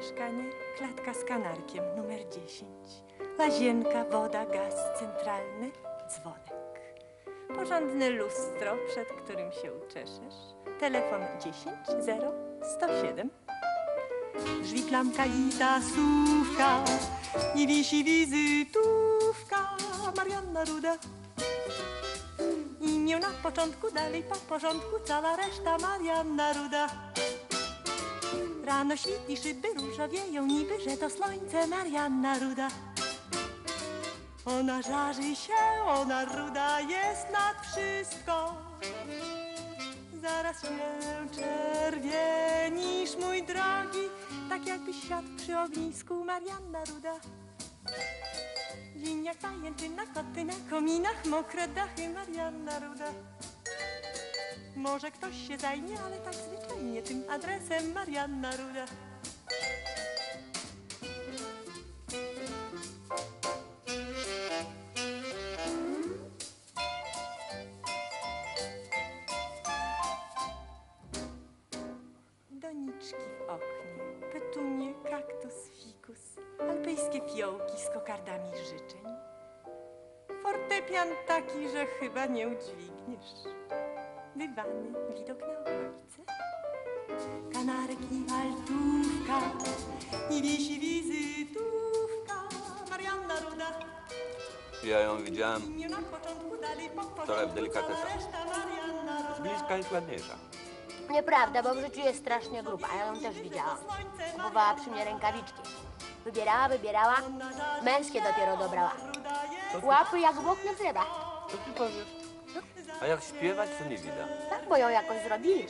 mieszkanie, klatka z kanarkiem, numer 10. Łazienka, woda, gaz centralny, dzwonek. Porządne lustro, przed którym się uczeszesz. Telefon 10 0 107. Drzwi, klamka i tasówka. I wisi wizytówka. Marianna Ruda. Imię na początku, dalej po porządku, cała reszta Marianna Ruda. Rano świtli, szyby różowieją, niby, że to słońce Marianna Ruda. Ona żarzy się, ona ruda jest nad wszystko. Zaraz się czerwienisz, mój drogi, tak jakbyś siadł przy ognisku Marianna Ruda. Dzień jak pajęczyna, koty na kominach, mokre dachy Marianna Ruda. Może ktoś się zajmie, ale tak zwyczajnie, tym adresem Marianna Ruda. Doniczki w oknie, petunie, kaktus, fikus, alpejskie fiołki z kokardami życzeń. Fortepian taki, że chyba nie udźwigniesz. Dywany, widok na okolice. Kanarek i altówka, i wisi wizytówka. Marianna Ruda. Ja ją widziałem wczoraj w delikatesach. Z bliska jest ładniejsza. Nieprawda, bo w życiu jest strasznie gruba. Ja ją też widziałam. Kupowała przy mnie rękawiczki. Wybierała. Męskie dopiero dobrała. Łapy jak w oknie chleba. Co ty powiesz? A jak śpiewać, to nie widać. Tak, bo ją jakoś zrobili.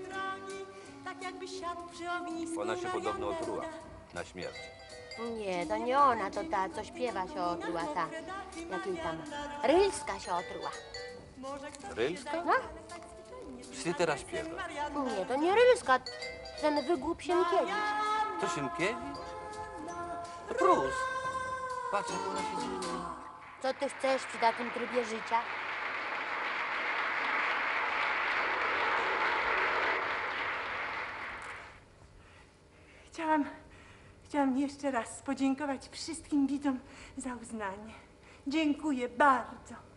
Ona się podobno otruła na śmierć. Nie, to nie ona, to ta, co śpiewa się otruła, ta. Jakiej tam? Rylska się otruła. Rylska? No? Czy ty teraz śpiewasz? Nie, to nie Rylska, ten wygłup Sienkiewicz. To Sienkiewicz? To Prus. Patrz, jak ona się zmieniła. Co ty chcesz przy takim trybie życia? Chciałam jeszcze raz podziękować wszystkim widzom za uznanie. Dziękuję bardzo.